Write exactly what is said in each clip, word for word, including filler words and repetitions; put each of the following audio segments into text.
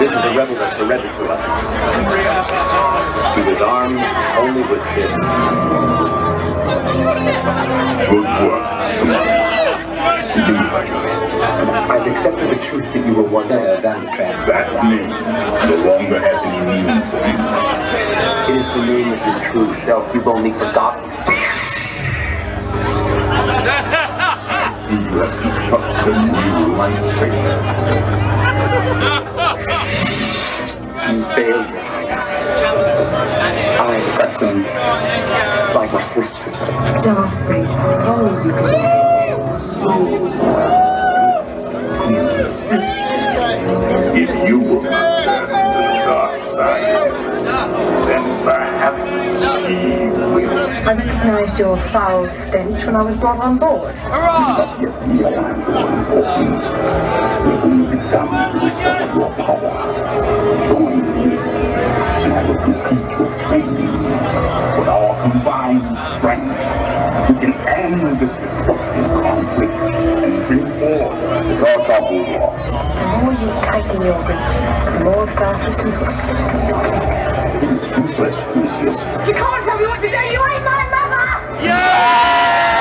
This is a rebel that surrendered to us. He was armed only with this. Good work, Commander. Leave us. I've accepted the truth that you were once a Vandetramp. That name no longer has any meaning for me. It is the name of your true self you've only forgotten. I see you have constructed a new lightsaber. You failed, Your Highness. I, the Dark Queen, like my sister. Darth Vader, only you can see. So, twin sister, if you will not turn to the dark side, then perhaps she will. I recognized your foul stench when I was brought on board. Not yet realize your importance. You've only begun to discover your power. Join me, and I will complete your training. With our combined strength, we can end this destructive conflict and bring order to our War. The more you tighten your grip, the more star systems will slip through your fingers. It is useless to resist. You can't tell me what to do! You ain't my mother! Yeah!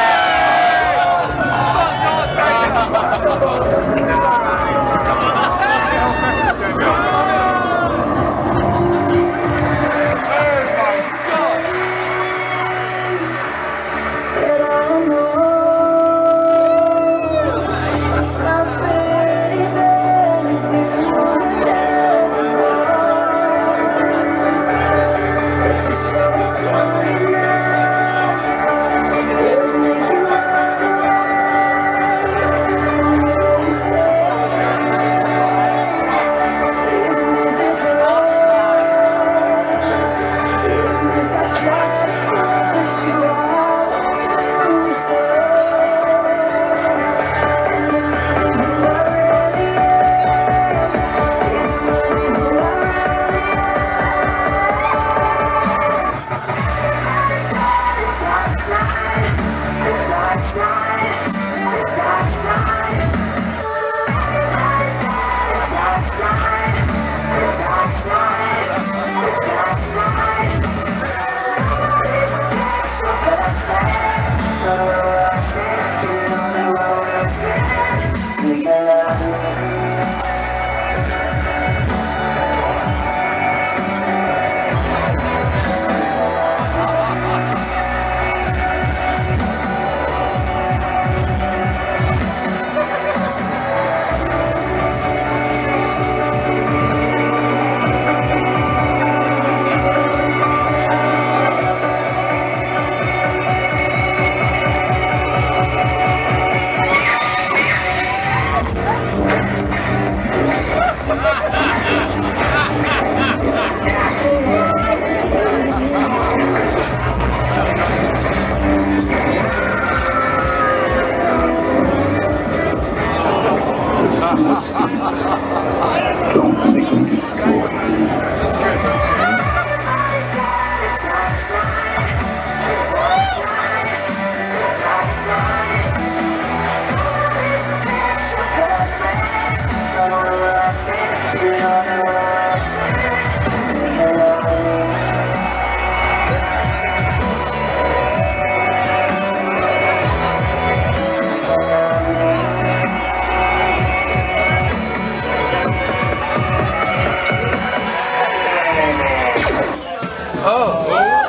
Don't make me destroy you. Oh.